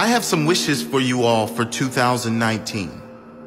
I have some wishes for you all for 2019.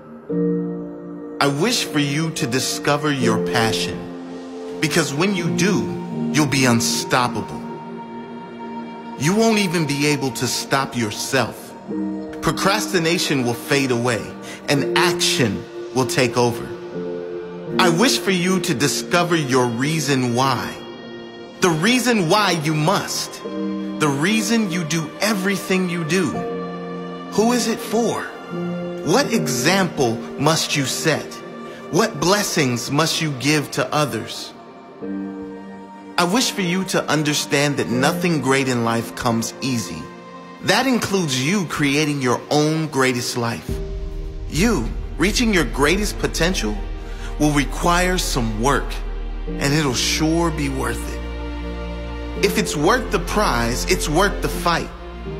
I wish for you to discover your passion, because when you do, you'll be unstoppable. You won't even be able to stop yourself. Procrastination will fade away and action will take over. I wish for you to discover your reason why. The reason why you must. The reason you do everything you do. Who is it for? What example must you set? What blessings must you give to others? I wish for you to understand that nothing great in life comes easy. That includes you creating your own greatest life. You reaching your greatest potential will require some work, and it'll sure be worth it. If it's worth the prize, it's worth the fight.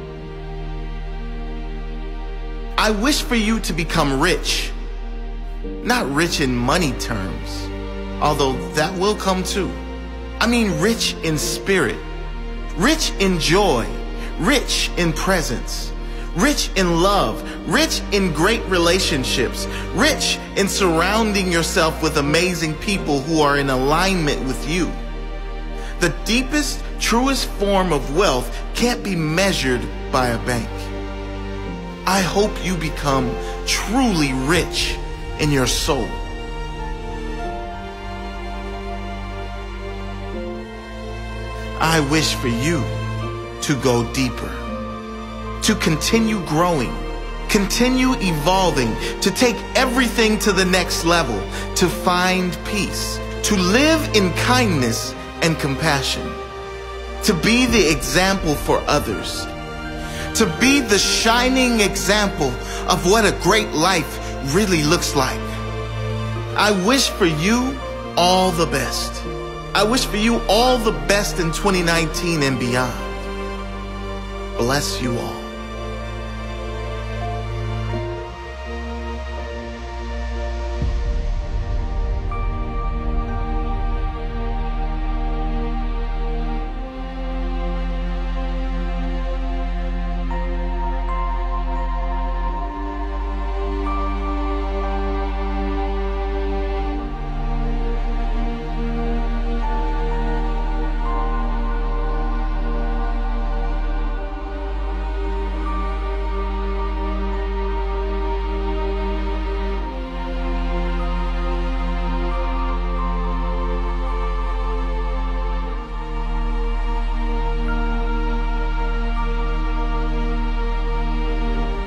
I wish for you to become rich. Not rich in money terms, although that will come too. I mean rich in spirit, rich in joy, rich in presence, rich in love, rich in great relationships, rich in surrounding yourself with amazing people who are in alignment with you. The deepest, truest form of wealth can't be measured by a bank. I hope you become truly rich in your soul. I wish for you to go deeper, to continue growing, continue evolving, to take everything to the next level, to find peace, to live in kindness and compassion, to be the example for others, to be the shining example of what a great life really looks like. I wish for you all the best. I wish for you all the best in 2019 and beyond. Bless you all.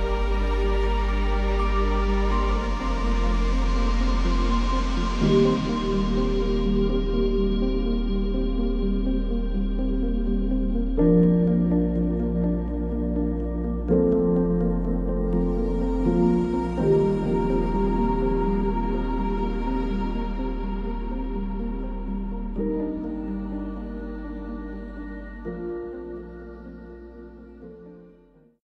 Thank you.